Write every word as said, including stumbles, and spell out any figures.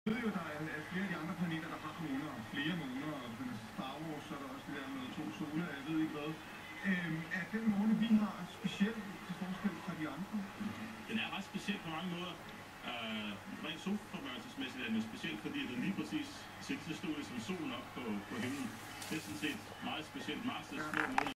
Jeg ved jo, der er flere af de andre planeter, der har måner, flere måner, og Star Wars, så er der også det der med to sole, jeg ved ikke hvad. Øhm, er den måne, vi har, speciel til forskel fra de andre? Den er ret speciel på mange måder. Uh, rent solformørkelsesmæssigt er den speciel, fordi den lige præcis ser så stor som solen op på, på himlen. Det er sådan set meget specielt. Mars' små måne